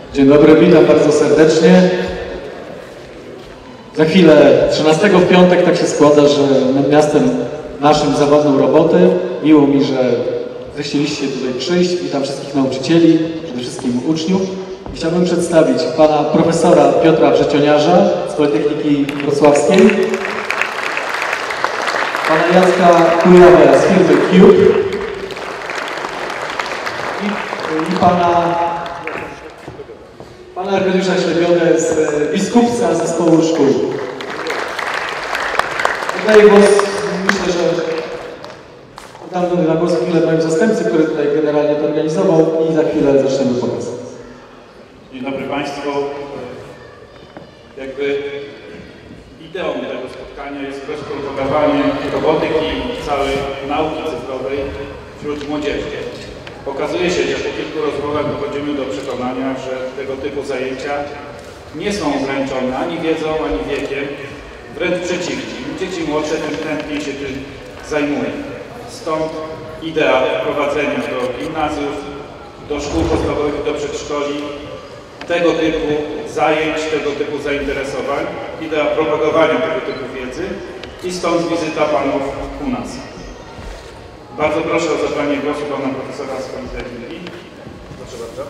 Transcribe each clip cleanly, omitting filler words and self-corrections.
Dzień dobry, witam bardzo serdecznie. Za chwilę, 13 w piątek, tak się składa, że nad miastem naszym zawodną roboty. Miło mi, że zechcieliście tutaj przyjść. Witam wszystkich nauczycieli, przede wszystkim uczniów. Chciałbym przedstawić pana profesora Piotra Wrzecioniarza z Politechniki Wrocławskiej, pana Jacka Kujawę z firmy Cube i pana Arkadiusza Ślepionę z Biskupca Zespołu Szkół. Oddaję głos, myślę, że oddam na głos chwilę moim zastępcy, który tutaj generalnie to organizował, i za chwilę zaczniemy pokaz. Dzień dobry Państwu. Jakby ideą tego spotkania jest rozpropagowanie robotyki i całej nauki cyfrowej wśród młodzieży. Okazuje się, że po kilku rozmowach dochodzimy do przekonania, że tego typu zajęcia nie są ograniczone ani wiedzą, ani wiekiem, wręcz przeciwnie. Im dzieci młodsze, tym chętniej się tym zajmują. Stąd idea wprowadzenia do gimnazjów, do szkół podstawowych, do przedszkoli tego typu zajęć, tego typu zainteresowań, idea propagowania tego typu wiedzy i stąd wizyta panów u nas. Bardzo proszę o zabranie głosu pana profesora z Politechniki. Proszę bardzo.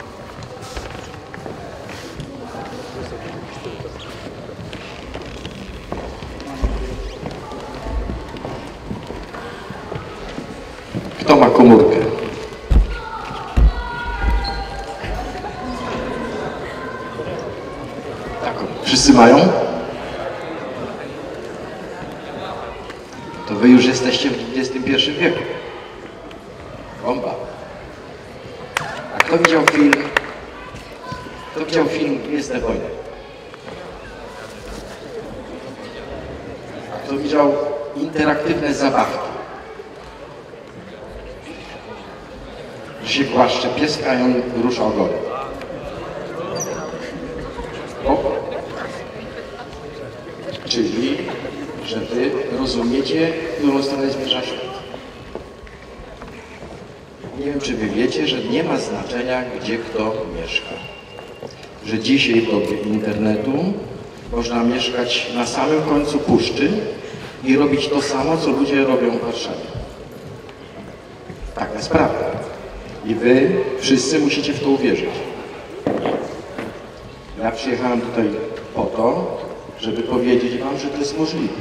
Kto ma komórkę? Taką. Wszyscy mają? To wy już jesteście w XXI wieku. Bomba. A kto widział film? Kto widział film Gwiezdne Wojny? A kto widział interaktywne zabawki? Że się głaszcze pieska i on rusza ogonem. Czyli, że wy rozumiecie, w którą stronę zmierza świat. Nie wiem, czy wy wiecie, że nie ma znaczenia, gdzie kto mieszka. Że dzisiaj w dobie internetu można mieszkać na samym końcu puszczy i robić to samo, co ludzie robią w Warszawie. Taka jest prawda. I wy wszyscy musicie w to uwierzyć. Ja przyjechałem tutaj po to, żeby powiedzieć wam, że to jest możliwe.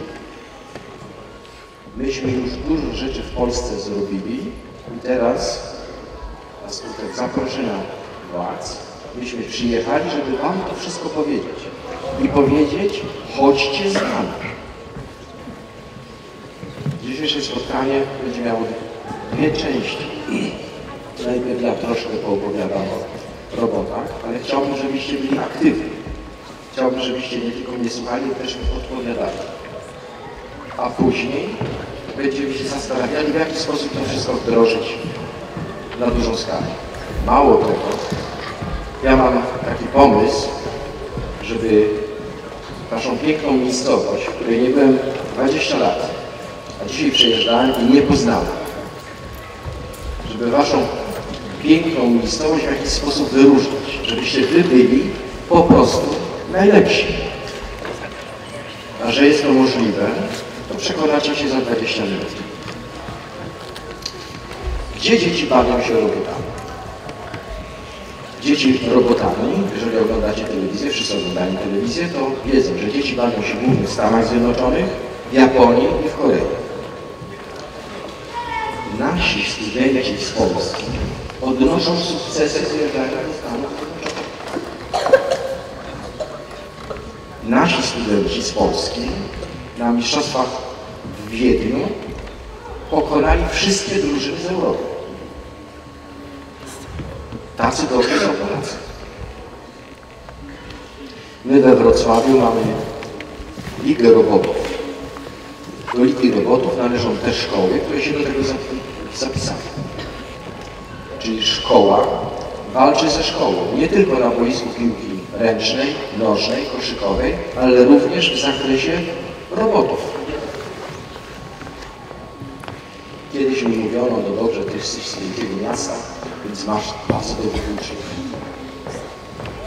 Myśmy już dużo rzeczy w Polsce zrobili i teraz na skutek zaproszenia władz myśmy przyjechali, żeby wam to wszystko powiedzieć. I powiedzieć, chodźcie z nami. Dzisiejsze spotkanie będzie miało dwie części. Najpierw ja troszkę poopowiadam o robotach, ale chciałbym, żebyście byli aktywni. Chciałbym, żebyście nie tylko mnie słuchali, ale też mi odpowiadali. A później będziemy się zastanawiali, w jaki sposób to wszystko wdrożyć na dużą skalę. Mało tego, ja mam taki pomysł, żeby waszą piękną miejscowość, w której nie byłem 20 lat, a dzisiaj przejeżdżałem i nie poznałem, żeby waszą piękną miejscowość w jakiś sposób wyróżnić, żebyście wy byli po prostu najlepsi. A że jest to możliwe, to przekonacie się za 20 minut. Gdzie dzieci bawią się robotami? Dzieci robotami, jeżeli oglądacie telewizję, wszyscy oglądają telewizję, to wiedzą, że dzieci bawią się głównie w Stanach Zjednoczonych, w Japonii i w Korei. Nasi studenci z Polski odnoszą sukcesy w wyjeżdżaniu do Stanów Zjednoczonych. Nasi studenci z Polski na mistrzostwach w Wiedniu pokonali wszystkie drużyny z Europy. Tacy dobrzy są Polacy. My we Wrocławiu mamy Ligę Robotów. Do Ligi Robotów należą te szkoły, które się do tego zapisały. Czyli szkoła walczy ze szkołą, nie tylko na boisku piłki ręcznej, nożnej, koszykowej, ale również w zakresie robotów. Kiedyś mi mówiono, no dobrze, ty jesteś z wielkiego miasta, więc masz bardzo dobrych uczniów.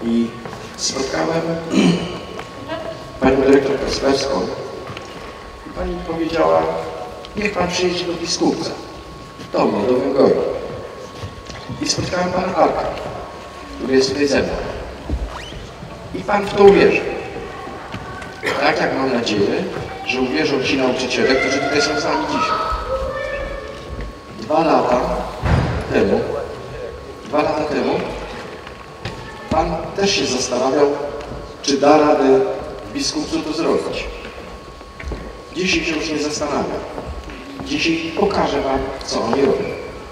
I spotkałem panią dyrektor Kasperską i pani powiedziała, niech pan przyjedzie do Biskupca, do mnie, do Węgorza. I spotkałem pana Arka, który jest tutaj ze mną. I pan w to uwierzy. Tak jak mam nadzieję, że uwierzą ci nauczyciele, którzy tutaj są z nami dzisiaj. 2 lata temu pan też się zastanawiał, czy da radę w Biskupcu to zrobić. Dzisiaj się już nie zastanawia. Dzisiaj pokażę wam, co oni robią.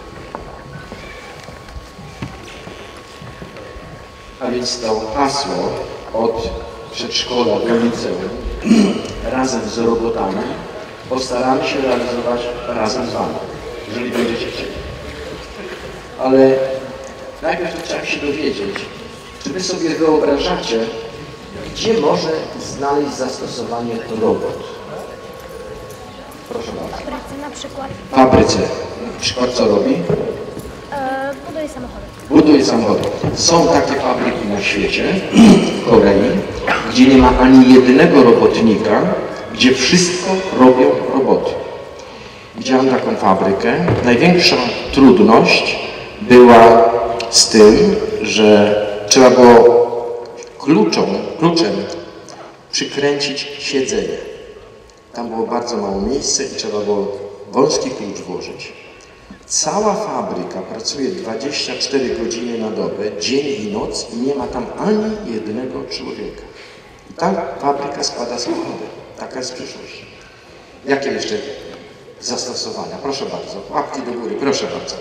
A więc to hasło od przedszkola do liceum razem z robotami postaramy się realizować razem z wami, jeżeli będziecie chcieli. Ale najpierw to chciałem się dowiedzieć, czy wy sobie wyobrażacie, gdzie może znaleźć zastosowanie robot? Proszę bardzo. W fabryce na przykład. W fabryce. Na przykład co robi? Buduje samochody. Buduje samochody. Są takie fabryki na świecie, w Korei, gdzie nie ma ani jednego robotnika, gdzie wszystko robią roboty. Widziałem taką fabrykę. Największa trudność była z tym, że trzeba było kluczem przykręcić siedzenie. Tam było bardzo mało miejsca i trzeba było wąski klucz włożyć. Cała fabryka pracuje 24 godziny na dobę, dzień i noc i nie ma tam ani jednego człowieka. I ta fabryka składa samochody. Taka jest przyszłość. Jakie jeszcze zastosowania? Proszę bardzo. Łapki do góry. Proszę bardzo.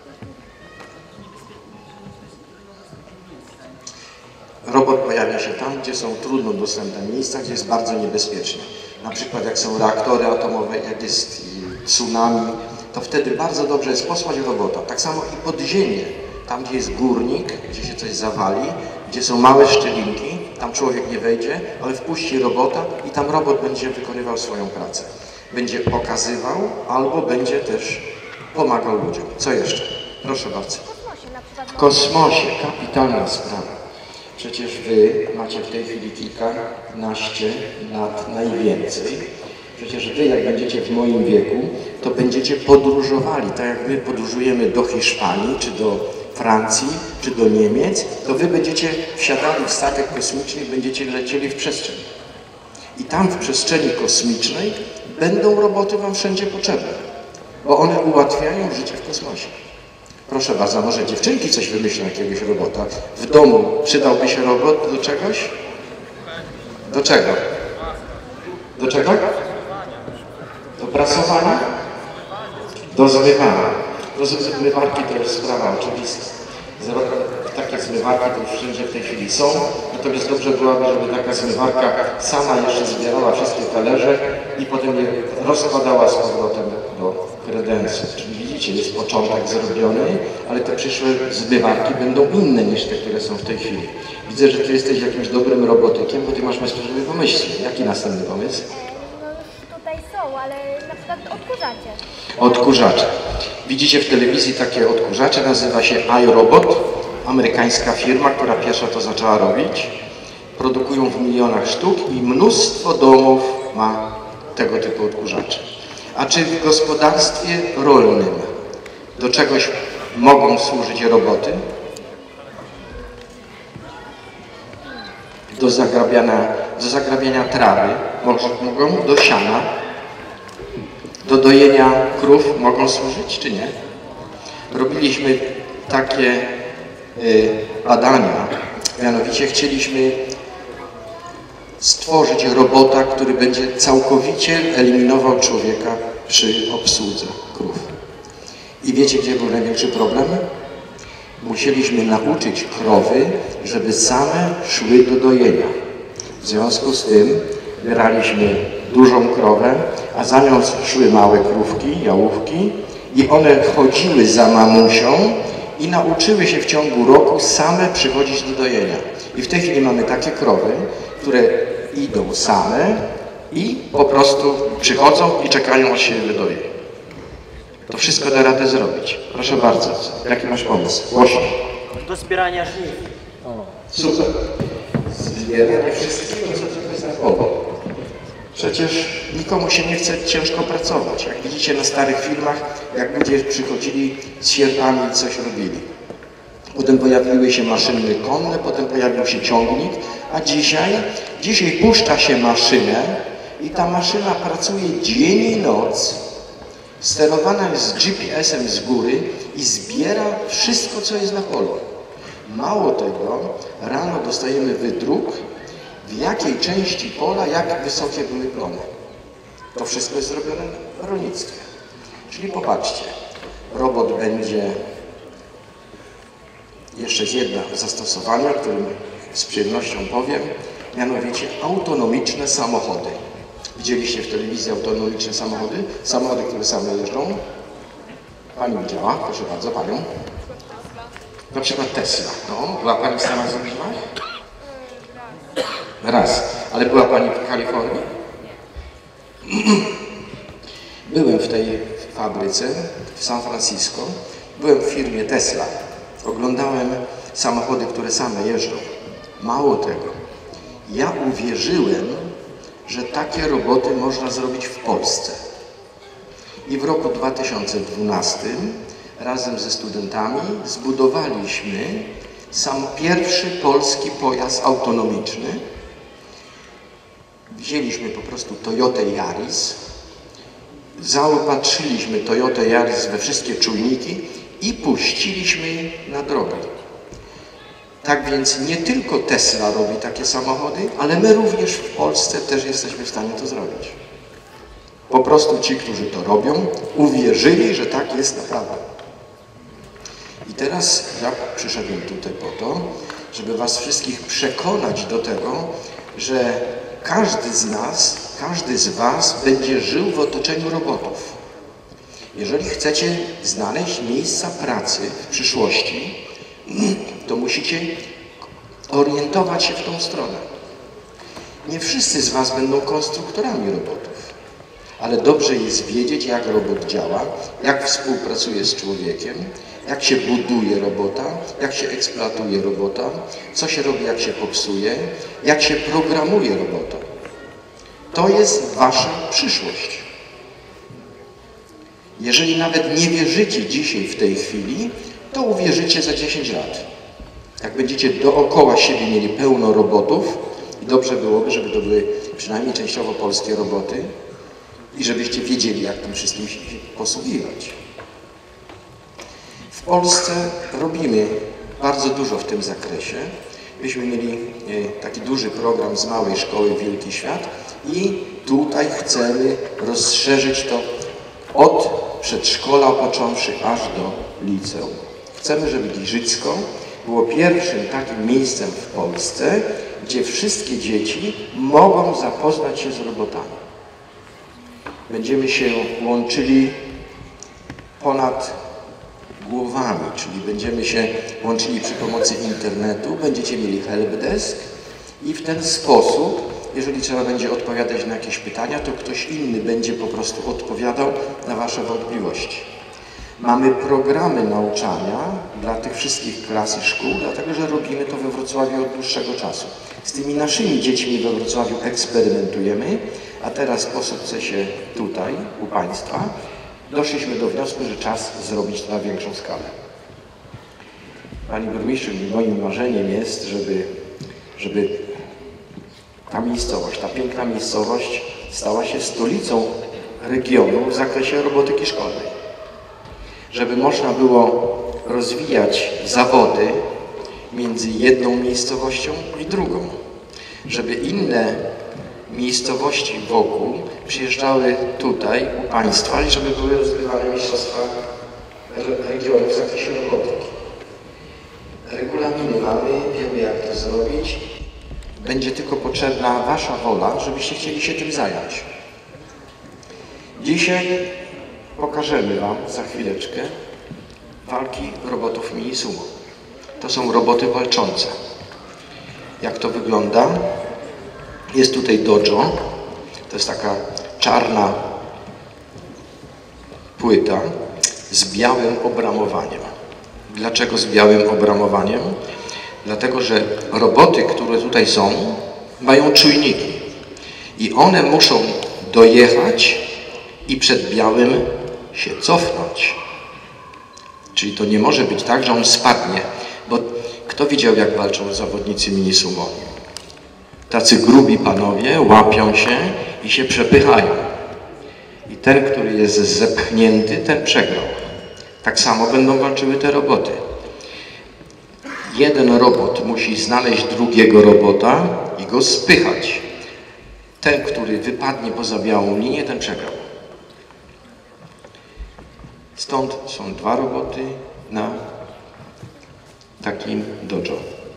Robot pojawia się tam, gdzie są trudno dostępne miejsca, gdzie jest bardzo niebezpiecznie. Na przykład jak są reaktory atomowe, jak jest tsunami, to wtedy bardzo dobrze jest posłać robota. Tak samo i podziemie, tam gdzie jest górnik, gdzie się coś zawali, gdzie są małe szczelinki, tam człowiek nie wejdzie, ale wpuści robota i tam robot będzie wykonywał swoją pracę. Będzie pokazywał albo będzie też pomagał ludziom. Co jeszcze? Proszę bardzo. W kosmosie, kapitalna sprawa. Przecież wy macie w tej chwili kilkanaście lat najwięcej. Przecież wy, jak będziecie w moim wieku, to będziecie podróżowali, tak jak my podróżujemy do Hiszpanii, czy do Francji, czy do Niemiec, to wy będziecie wsiadali w statek kosmiczny i będziecie lecieli w przestrzeń. I tam w przestrzeni kosmicznej będą roboty wam wszędzie potrzebne, bo one ułatwiają życie w kosmosie. Proszę bardzo, może dziewczynki coś wymyślą, jakiegoś robota. W domu przydałby się robot do czegoś? Do czego? Do czego? Do prasowania? Do zmywania. Do zmywarki to jest sprawa oczywista. Takie zmywarki to już wszędzie w tej chwili są. Natomiast dobrze byłoby, żeby taka zmywarka sama jeszcze zbierała wszystkie talerze i potem je rozkładała z powrotem do kredensu. Czyli widzicie, jest początek zrobiony, ale te przyszłe zmywarki będą inne niż te, które są w tej chwili. Widzę, że ty jesteś jakimś dobrym robotykiem, bo ty masz bezpośrednie pomysły. Jaki następny pomysł? No już tutaj są, ale na przykład odkurzacie. Odkurzacze. Widzicie w telewizji takie odkurzacze, nazywa się iRobot. Amerykańska firma, która pierwsza to zaczęła robić. Produkują w milionach sztuk i mnóstwo domów ma tego typu odkurzacze. A czy w gospodarstwie rolnym do czegoś mogą służyć roboty? Do zagrabiania trawy mogą, do siana, do dojenia krów mogą służyć, czy nie? Robiliśmy takie badania, mianowicie chcieliśmy stworzyć robota, który będzie całkowicie eliminował człowieka przy obsłudze krów. I wiecie, gdzie był największy problem? Musieliśmy nauczyć krowy, żeby same szły do dojenia. W związku z tym braliśmy dużą krowę, a za nią szły małe krówki, jałówki i one chodziły za mamusią i nauczyły się w ciągu roku same przychodzić do dojenia. I w tej chwili mamy takie krowy, które idą same i po prostu przychodzą i czekają, aż się wydoje. To wszystko da radę zrobić. Proszę bardzo, jaki masz pomysł? Głośno. Do zbierania żniw. Super. Zbieranie wszystkiego, co jest na polu. Przecież nikomu się nie chce ciężko pracować. Jak widzicie na starych filmach, jak ludzie przychodzili z sierpami i coś robili. Potem pojawiły się maszyny konne, potem pojawił się ciągnik, a dzisiaj puszcza się maszynę i ta maszyna pracuje dzień i noc, sterowana jest GPS-em z góry i zbiera wszystko, co jest na polu. Mało tego, rano dostajemy wydruk, w jakiej części pola, jak wysokie były plony. To wszystko jest zrobione w rolnictwie. Czyli popatrzcie, robot będzie, jeszcze jedno zastosowanie, o którym z przyjemnością powiem, mianowicie autonomiczne samochody. Widzieliście w telewizji autonomiczne samochody? Samochody, które same jeżdżą? Pani widziała? Proszę bardzo, Panią. Na przykład Tesla. No, była Pani w Stanach Zjednoczonych? Raz. Ale była Pani w Kalifornii? Byłem w tej fabryce w San Francisco. Byłem w firmie Tesla. Oglądałem samochody, które same jeżdżą. Mało tego. Ja uwierzyłem, że takie roboty można zrobić w Polsce. I w roku 2012 razem ze studentami zbudowaliśmy sam pierwszy polski pojazd autonomiczny. Wzięliśmy po prostu Toyotę Yaris, zaopatrzyliśmy Toyotę Yaris we wszystkie czujniki i puściliśmy na drogę. Tak więc nie tylko Tesla robi takie samochody, ale my również w Polsce też jesteśmy w stanie to zrobić. Po prostu ci, którzy to robią, uwierzyli, że tak jest naprawdę. I teraz ja przyszedłem tutaj po to, żeby was wszystkich przekonać do tego, że każdy z nas, każdy z was będzie żył w otoczeniu robotów. Jeżeli chcecie znaleźć miejsca pracy w przyszłości, to musicie orientować się w tą stronę. Nie wszyscy z was będą konstruktorami robotów, ale dobrze jest wiedzieć, jak robot działa, jak współpracuje z człowiekiem, jak się buduje robota, jak się eksploatuje robota, co się robi, jak się popsuje, jak się programuje robota. To jest wasza przyszłość. Jeżeli nawet nie wierzycie dzisiaj w tej chwili, to uwierzycie za 10 lat. Jak będziecie dookoła siebie mieli pełno robotów, i dobrze byłoby, żeby to były przynajmniej częściowo polskie roboty i żebyście wiedzieli, jak tym wszystkim się posługiwać. W Polsce robimy bardzo dużo w tym zakresie. Myśmy mieli taki duży program z małej szkoły Wielki Świat i tutaj chcemy rozszerzyć to od przedszkola począwszy aż do liceum. Chcemy, żeby Giżycko było pierwszym takim miejscem w Polsce, gdzie wszystkie dzieci mogą zapoznać się z robotami. Będziemy się łączyli ponad głowami, czyli będziemy się łączyli przy pomocy internetu, będziecie mieli helpdesk i w ten sposób, jeżeli trzeba będzie odpowiadać na jakieś pytania, to ktoś inny będzie po prostu odpowiadał na wasze wątpliwości. Mamy programy nauczania dla tych wszystkich klas i szkół, dlatego że robimy to we Wrocławiu od dłuższego czasu. Z tymi naszymi dziećmi we Wrocławiu eksperymentujemy, a teraz po sukcesie tutaj, u Państwa, doszliśmy do wniosku, że czas zrobić to na większą skalę. Pani burmistrzu, moim marzeniem jest, żeby ta miejscowość, ta piękna miejscowość stała się stolicą regionu w zakresie robotyki szkolnej. Żeby można było rozwijać zawody między jedną miejscowością i drugą. Żeby inne miejscowości wokół przyjeżdżały tutaj u Państwa i żeby były rozgrywane mistrzostwa regionu w zakresie robotyki. Regulaminy mamy, wiemy jak to zrobić. Będzie tylko potrzebna wasza wola, żebyście chcieli się tym zająć. Dzisiaj pokażemy wam za chwileczkę walki robotów mini sumo. To są roboty walczące. Jak to wygląda? Jest tutaj dojo. To jest taka czarna płyta z białym obramowaniem. Dlaczego z białym obramowaniem? Dlatego, że roboty, które tutaj są, mają czujniki i one muszą dojechać i przed białym się cofnąć. Czyli to nie może być tak, że on spadnie, bo kto widział, jak walczą zawodnicy mini-sumo? Tacy grubi panowie łapią się i się przepychają. I ten, który jest zepchnięty, ten przegrał. Tak samo będą walczyły te roboty. Jeden robot musi znaleźć drugiego robota i go spychać. Ten, który wypadnie poza białą linię, ten przegrał. Stąd są 2 roboty na takim dojo.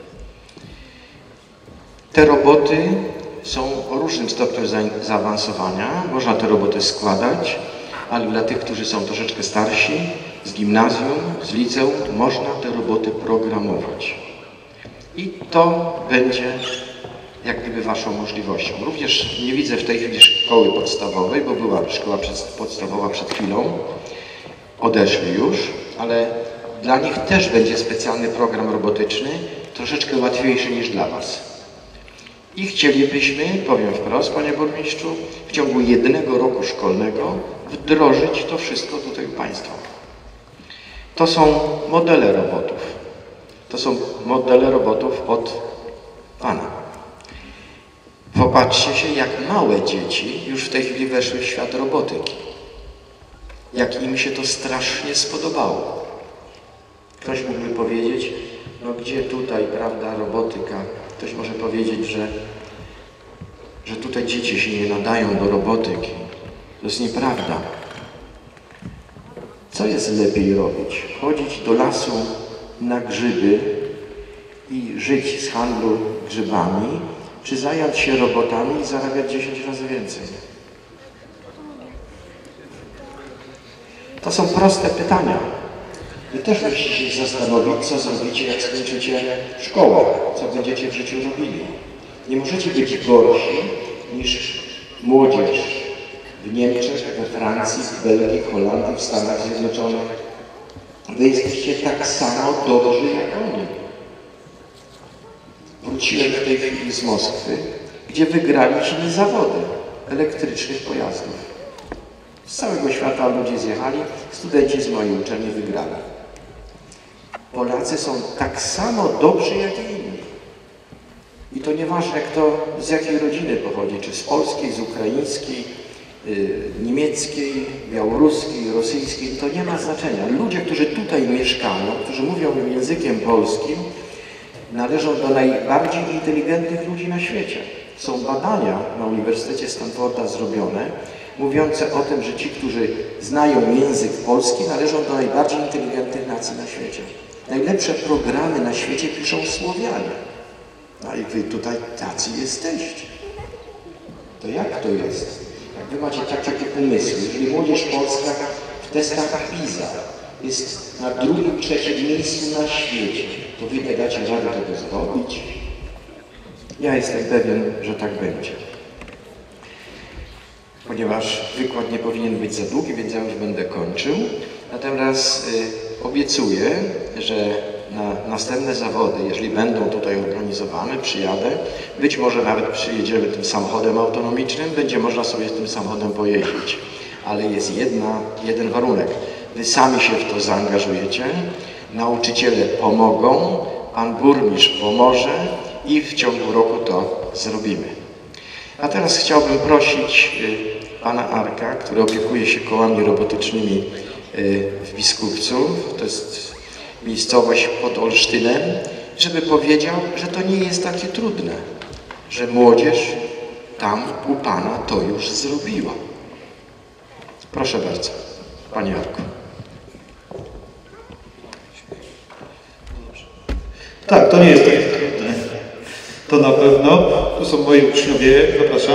Te roboty są o różnym stopniu zaawansowania. Można te roboty składać, ale dla tych, którzy są troszeczkę starsi, z gimnazjum, z liceum, można te roboty programować. I to będzie jak gdyby waszą możliwością. Również nie widzę w tej chwili szkoły podstawowej, bo była szkoła podstawowa przed chwilą. Odeszli już, ale dla nich też będzie specjalny program robotyczny, troszeczkę łatwiejszy niż dla was. I chcielibyśmy, powiem wprost, panie burmistrzu, w ciągu 1 roku szkolnego wdrożyć to wszystko tutaj u państwa. To są modele robotów. To są modele robotów od pana. Popatrzcie się, jak małe dzieci już w tej chwili weszły w świat robotyki. Jak im się to strasznie spodobało. Ktoś mógłby powiedzieć, no gdzie tutaj, prawda, robotyka? Ktoś może powiedzieć, że tutaj dzieci się nie nadają do robotyki. To jest nieprawda. Co jest lepiej robić? Chodzić do lasu na grzyby i żyć z handlu grzybami, czy zająć się robotami i zarabiać 10 razy więcej? To są proste pytania. Wy też musicie się zastanowić, co zrobicie, jak skończycie szkołę, co będziecie w życiu robili. Nie możecie być gorsi niż młodzież w Niemczech, we Francji, w Belgii, w Holandii, w Stanach Zjednoczonych. Wy jesteście tak samo dobrzy jak oni. Wróciłem w tej chwili z Moskwy, gdzie wygraliśmy zawody elektrycznych pojazdów. Z całego świata ludzie zjechali, studenci z mojej uczelni wygrali. Polacy są tak samo dobrzy jak i inni. I to nieważne, kto z jakiej rodziny pochodzi, czy z polskiej, z ukraińskiej, niemieckiej, białoruskiej, rosyjskiej, to nie ma znaczenia. Ludzie, którzy tutaj mieszkają, którzy mówią językiem polskim, należą do najbardziej inteligentnych ludzi na świecie. Są badania na Uniwersytecie Stanforda zrobione, mówiące o tym, że ci, którzy znają język polski, należą do najbardziej inteligentnych nacji na świecie. Najlepsze programy na świecie piszą Słowianie. No i wy tutaj tacy jesteście. To jak to jest? Jak wy macie takie pomysły, jeżeli młodzież polska w testach PISA jest na 2., 3. miejscu na świecie, to wy nie dacie rady tego zrobić? Ja jestem pewien, że tak będzie. Ponieważ wykład nie powinien być za długi, więc ja już będę kończył. Natomiast obiecuję, że na następne zawody, jeżeli będą tutaj organizowane, przyjadę. Być może nawet przyjedziemy tym samochodem autonomicznym, będzie można sobie tym samochodem pojeździć. Ale jest jeden warunek. Wy sami się w to zaangażujecie, nauczyciele pomogą, pan burmistrz pomoże i w ciągu roku to zrobimy. A teraz chciałbym prosić pana Arka, który opiekuje się kołami robotycznymi w Biskupcu, to jest miejscowość pod Olsztynem, żeby powiedział, że to nie jest takie trudne, że młodzież tam u pana to już zrobiła. Proszę bardzo, panie Arku. Tak, to nie jest takie trudne. To na pewno. Tu są moi uczniowie, zapraszam.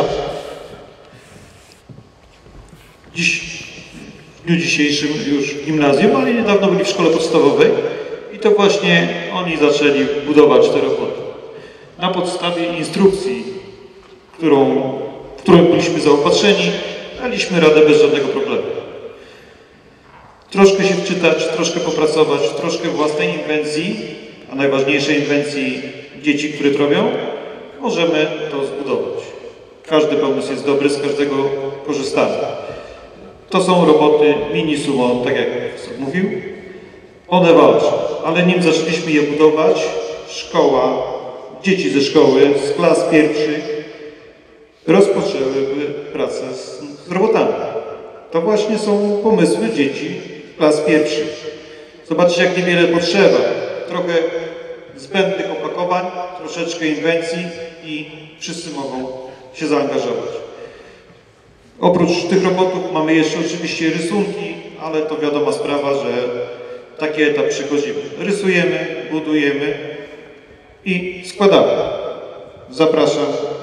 W dniu dzisiejszym już w gimnazjum, ale niedawno byli w szkole podstawowej i to właśnie oni zaczęli budować te roboty. Na podstawie instrukcji, w którą byliśmy zaopatrzeni, daliśmy radę bez żadnego problemu. Troszkę się wczytać, troszkę popracować, troszkę własnej inwencji, a najważniejszej inwencji dzieci, które to robią, możemy to zbudować. Każdy pomysł jest dobry, z każdego korzystamy. To są roboty mini sumo, tak jak profesor mówił. One walczą, ale nim zaczęliśmy je budować, szkoła, dzieci ze szkoły, z klas pierwszych rozpoczęłyby pracę z robotami. To właśnie są pomysły dzieci klas pierwszych. Zobaczcie, jak niewiele potrzeba. Trochę zbędnych opakowań, troszeczkę inwencji i wszyscy mogą się zaangażować. Oprócz tych robotów mamy jeszcze oczywiście rysunki, ale to wiadoma sprawa, że taki etap przechodzimy. Rysujemy, budujemy i składamy. Zapraszam.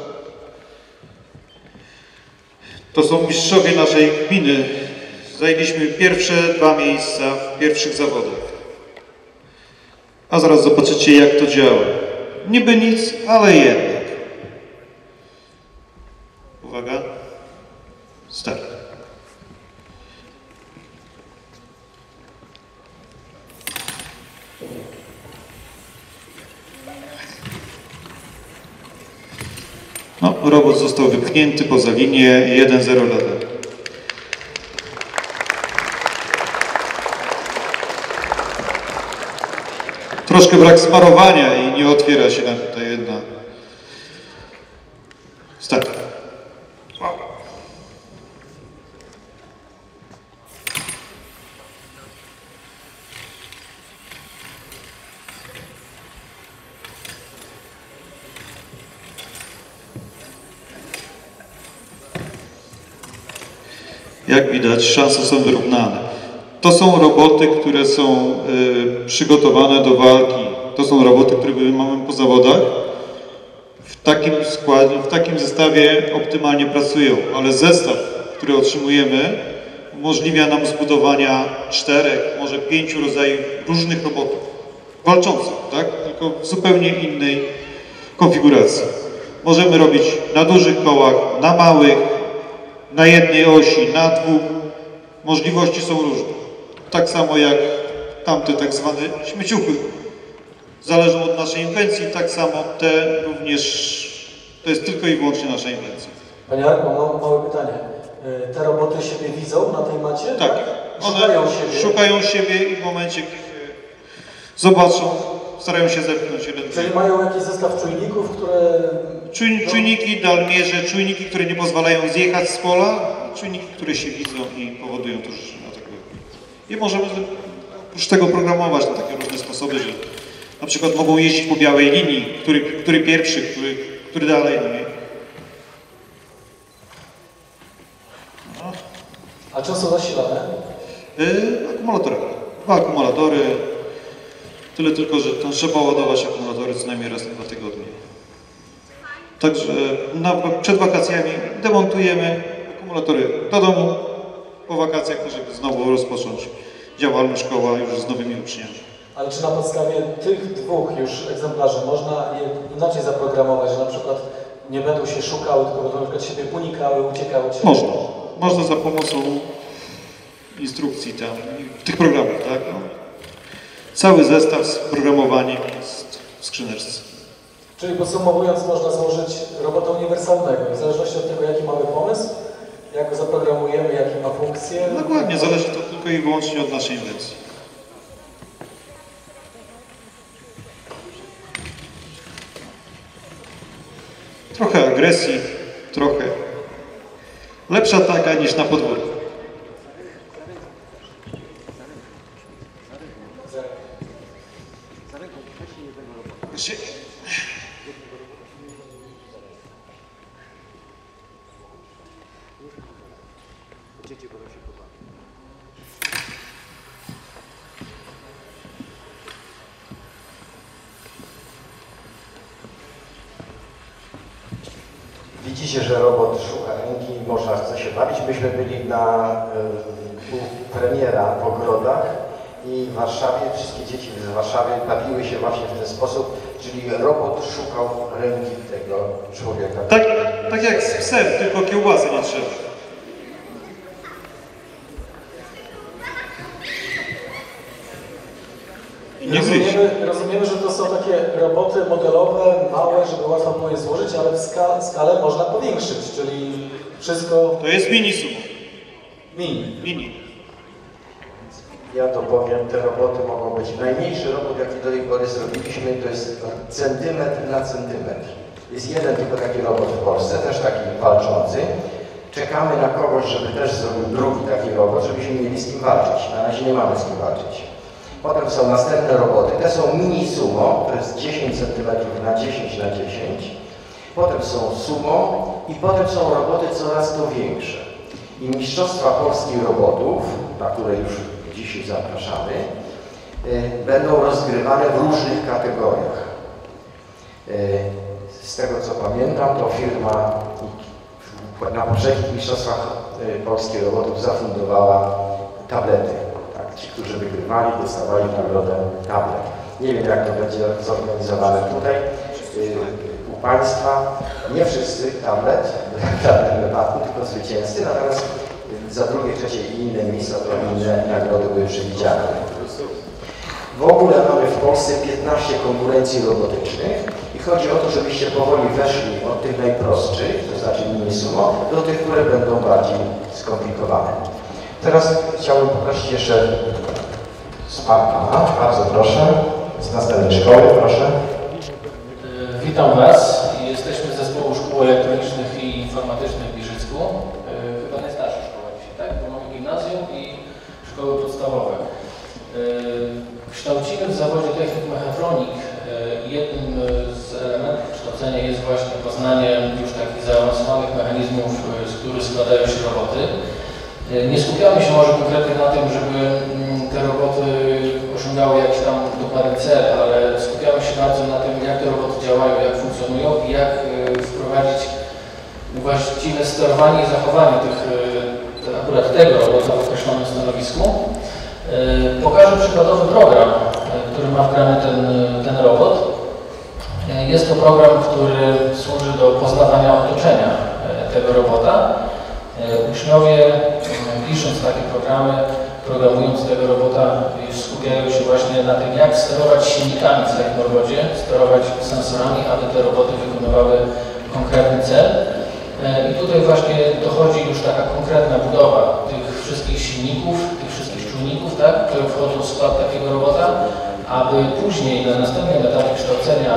To są mistrzowie naszej gminy. Zajęliśmy pierwsze 2 miejsca w pierwszych zawodach. A zaraz zobaczycie, jak to działa. Niby nic, ale jednak. Uwaga. Start. No, robot został wypchnięty poza linię 1-0 lata. Troszkę brak smarowania i nie otwiera się nam tutaj jedna. Start. Jak widać, szanse są wyrównane. To są roboty, które są przygotowane do walki. To są roboty, które mamy po zawodach. W takim składzie, w takim zestawie optymalnie pracują, ale zestaw, który otrzymujemy, umożliwia nam zbudowania 4, może 5 rodzajów różnych robotów. Walczących, tak? Tylko w zupełnie innej konfiguracji. Możemy robić na dużych kołach, na małych, na jednej osi, na 2. Możliwości są różne. Tak samo jak tamte tak zwane śmieciuchy zależą od naszej inwencji, tak samo te również, to jest tylko i wyłącznie nasza inwencja. Panie Arku, mam małe pytanie. Te roboty siebie widzą na tej macie? Tak, one szukają siebie i w momencie, kiedy zobaczą, starają się zepchnąć jeden. Czyli mają jakiś zestaw czujników, które... Czujniki, dalmierze, czujniki, które nie pozwalają zjechać z pola, czujniki, które się widzą i powodują to, że się atakują. I możemy oprócz tego programować na takie różne sposoby, że na przykład mogą jeździć po białej linii, który pierwszy, który dalej. No nie? No. A czym są zasilane? Akumulatorami. 2 akumulatory. Tyle tylko, że to trzeba ładować akumulatory co najmniej raz na 2 tygodnie. Także przed wakacjami demontujemy akumulatory do domu, po wakacjach, żeby znowu rozpocząć działalność szkoła już z nowymi uczniami. Ale czy na podstawie tych 2 już egzemplarzy można je inaczej zaprogramować, że na przykład nie będą się szukały, tylko będą na przykład siebie unikały, uciekały? Czy... Można. Można za pomocą instrukcji tam, w tych programach, tak? No. Cały zestaw z programowaniem jest w skrzyneczce. Czyli podsumowując, można złożyć robota uniwersalnego, w zależności od tego, jaki mamy pomysł, jak go zaprogramujemy, jakie ma funkcje. Dokładnie, zależy to tylko i wyłącznie od naszej inwencji. Trochę agresji, trochę. Lepsza taka niż na podwórku. Widzicie, że robot szuka ręki i można chce się bawić. Myśmy byli na premiera w ogrodach i w Warszawie, wszystkie dzieci z Warszawy bawiły się właśnie w ten sposób, czyli robot szukał ręki tego człowieka. Tak jak z psem, tylko kiełbasy nie trzeba. nie gryźć. Rozumiemy, że to są takie roboty modelowe, małe, żeby łatwo było je złożyć, ale w skalę można powiększyć, czyli wszystko To jest mini sumo. mini. Ja to powiem, te roboty mogą być. Najmniejszy robot, jaki do tej pory zrobiliśmy, to jest centymetr na centymetr. Jest jeden tylko taki robot w Polsce, też taki walczący. Czekamy na kogoś, żeby też zrobił drugi taki robot, żebyśmy mieli z kim walczyć. Na razie nie mamy z kim walczyć. Potem są następne roboty, te są mini sumo, to jest 10 cm na 10 na 10. Potem są sumo i potem są roboty coraz to większe. I Mistrzostwa Polskich Robotów, na które już dzisiaj zapraszamy, będą rozgrywane w różnych kategoriach. Z tego co pamiętam, to firma na poprzednich Mistrzostwach Polskich Robotów zafundowała tablety. Tak, ci, którzy wygrywali, dostawali nagrodę tablet. Nie wiem, jak to będzie zorganizowane tutaj. U Państwa nie wszyscy tablet w żadnym wypadku, tylko zwycięzcy, natomiast za drugie, trzecie i inne miejsca to inne nagrody były przewidziane. W ogóle mamy w Polsce 15 konkurencji robotycznych i chodzi o to, żebyście powoli weszli od tych najprostszych, to znaczy mini sumo, do tych, które będą bardziej skomplikowane. Teraz chciałbym poprosić jeszcze z Pana, bardzo proszę, z następnej szkoły, proszę. Witam Was. Jesteśmy z Zespołu Szkół Elektronicznych i Informatycznych w Giżycku. Chyba najstarsza szkoła dzisiaj, tak? Bo mamy gimnazjum i szkoły podstawowe. Kształcimy w zawodzie technik mechatronik. Jednym z elementów kształcenia jest właśnie poznanie już takich zaawansowanych mechanizmów, z których składają się roboty. Nie skupiamy się może konkretnie na tym, żeby te roboty osiągały jakiś tam dokładny cel, ale skupiamy się bardzo na tym, jak te roboty działają, jak funkcjonują i jak wprowadzić właściwe sterowanie i zachowanie akurat tego robota w określonym stanowisku. Pokażę przykładowy program, który ma wgrany ten robot. Jest to program, który służy do poznawania otoczenia tego robota. Uczniowie, pisząc takie programy, programując tego robota, skupiają się właśnie na tym, jak sterować silnikami w takim robocie, sterować sensorami, aby te roboty wykonywały konkretny cel. I tutaj właśnie dochodzi już taka konkretna budowa tych wszystkich silników, tych wszystkich czujników, tak, które wchodzą w skład takiego robota, aby później na następnym etapie kształcenia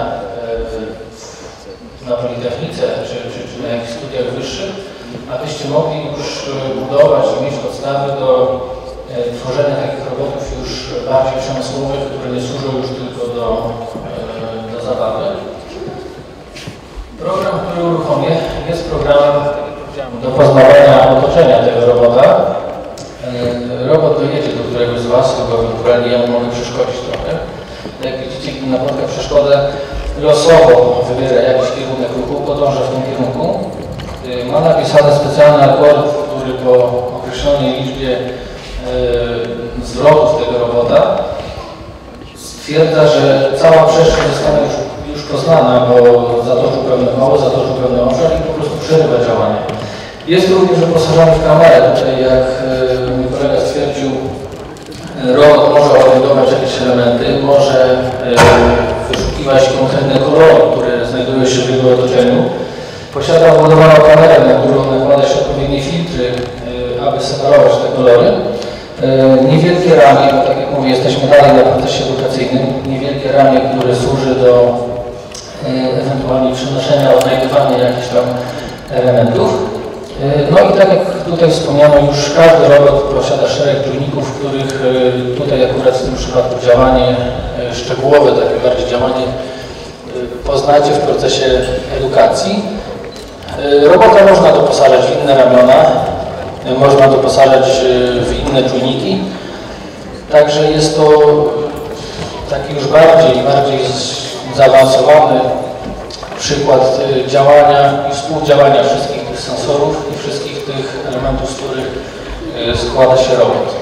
na Politechnice czy na jakichś studiach wyższych, abyście mogli już budować i mieć podstawy do tworzenia takich robotów już bardziej przemysłowych, które nie służą już tylko do zabawy. Program, który uruchomię, jest programem do poznawania otoczenia tego robota. Robot dojedzie do któregoś z Was, albo ewentualnie ja mu mogę przeszkodzić trochę. Jak widzicie, gdy napotka przeszkodę, losowo wybiera jakiś kierunek ruchu, podąża w tym kierunku. Ma napisany specjalny algorytm, który po określonej liczbie zwrotów tego robota stwierdza, że cała przestrzeń zostanie już poznana, bo zatoczył pewne koło, zatoczył pewny obszar i po prostu przerywa działanie. Jest również wyposażony w kamerę. Tutaj, jak mój kolega stwierdził, robot może orientować jakieś elementy, może wyszukiwać konkretne kolory, które znajdują się w jego otoczeniu. Posiada wbudowaną kamerę, na którą nakłada się odpowiednie filtry, aby separować te kolory. Niewielkie ramię, bo tak jak mówię, jesteśmy dalej na procesie edukacyjnym, niewielkie ramię, które służy do ewentualnie przenoszenia, odnajdywania jakichś tam elementów. No i tak jak tutaj wspomniano, już każdy robot posiada szereg czujników, których tutaj akurat w tym przypadku działanie szczegółowe, takie bardziej działanie poznacie w procesie edukacji. Robota można doposażać w inne ramiona, można doposażać w inne czujniki. Także jest to taki już bardziej zaawansowany przykład działania i współdziałania wszystkich tych sensorów i wszystkich tych elementów, z których składa się robot.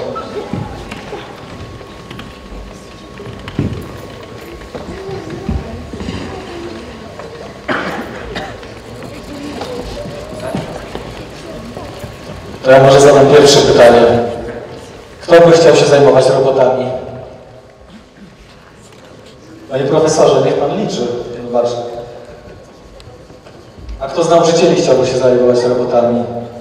To ja może zadam pierwsze pytanie. Kto by chciał się zajmować robotami? Panie profesorze, niech pan liczy. Zobaczcie. A kto z nauczycieli chciałby się zajmować robotami?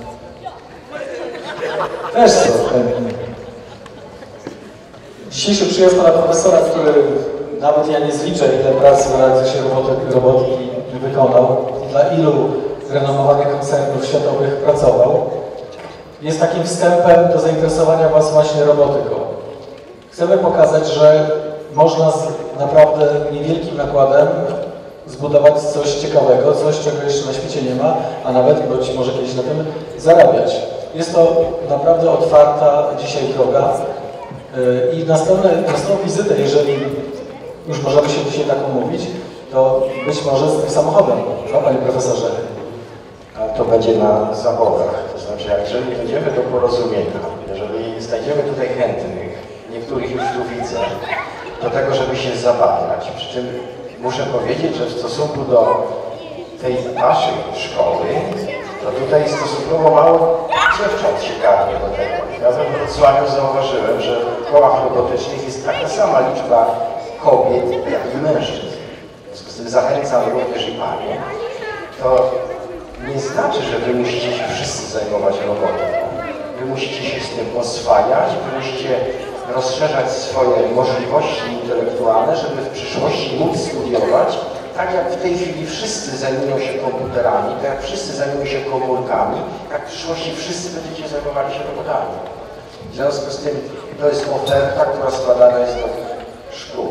Też są chętni. Dzisiejszy przyjazd pana profesora, który nawet ja nie zliczę, ile pracy w realizacji robotyki wykonał, dla ilu renomowanych koncernów światowych pracował, jest takim wstępem do zainteresowania was właśnie robotyką. Chcemy pokazać, że można z naprawdę niewielkim nakładem zbudować coś ciekawego, coś, czego jeszcze na świecie nie ma, a nawet być może kiedyś na tym zarabiać. Jest to naprawdę otwarta dzisiaj droga i następną wizytę, jeżeli już możemy się dzisiaj tak umówić, to być może z tym samochodem, no, panie profesorze? A to będzie na zawodach. To znaczy, jeżeli dojdziemy do porozumienia, jeżeli znajdziemy tutaj chętnych, niektórych już tu widzę, do tego, żeby się zabawiać. Przy czym muszę powiedzieć, że w stosunku do tej waszej szkoły, to tutaj stosunkowo mało dziewcząt się garnie do tego. Ja we Wrocławiu zauważyłem, że w kołach robotycznych jest taka sama liczba kobiet, jak i mężczyzn. W związku z tym zachęcam również i panie. To nie znaczy, że wy musicie się wszyscy zajmować robotyką. Wy musicie się z tym oswajać, wy musicie rozszerzać swoje możliwości intelektualne, żeby w przyszłości móc studiować, tak jak w tej chwili wszyscy zajmują się komputerami, tak jak wszyscy zajmują się komórkami, tak w przyszłości wszyscy będziecie zajmowali się robotami. W związku z tym to jest oferta, która składana jest do szkół.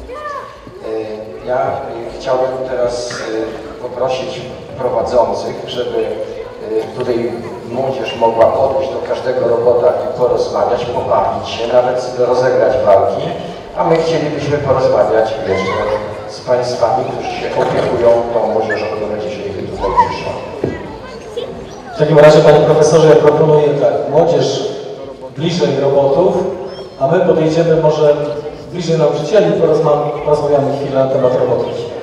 Ja chciałbym teraz poprosić prowadzących, żeby tutaj młodzież mogła podejść do każdego robota i porozmawiać, pobawić się, nawet rozegrać walki, a my chcielibyśmy porozmawiać jeszcze z Państwami, którzy się opiekują tą młodzieżą, która dzisiaj tutaj przyszła. W takim razie, panie profesorze, ja proponuję tak, młodzież bliżej robotów, a my podejdziemy może bliżej nauczycieli i porozmawiamy chwilę na temat robotyki.